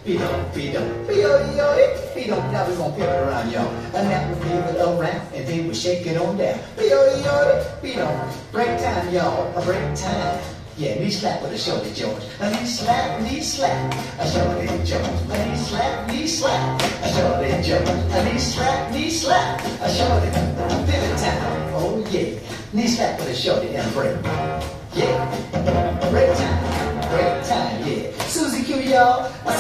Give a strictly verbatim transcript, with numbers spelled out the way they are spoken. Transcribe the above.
Beat up, beat up, beat up, beat up, beat up. Now we gonna pivot around, y'all. And now we pivot around, and then we shake it on down. Beat up, beat up, beat up. Break time, y'all. A break time. Yeah, knee slap with a shorty George. A knee slap, knee slap, a shorty George. A knee slap, knee slap, a shorty George. A knee slap, knee slap, a shorty. Pivot time. Oh yeah. Knee slap with a shorty and a break. Yeah. Break time. Break time. Yeah. Susie Q, y'all.